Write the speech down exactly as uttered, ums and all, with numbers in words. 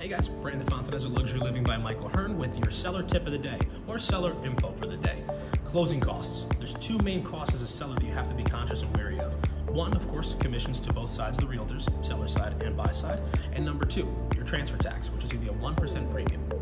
Hey guys, Brandon Fontanez of Luxury Living by Michael Hearn with your seller tip of the day, or seller info for the day. Closing costs. There's two main costs as a seller that you have to be conscious and wary of. One, of course, commissions to both sides of the realtors, seller side and buy side. And number two, your transfer tax, which is going to be a one percent premium.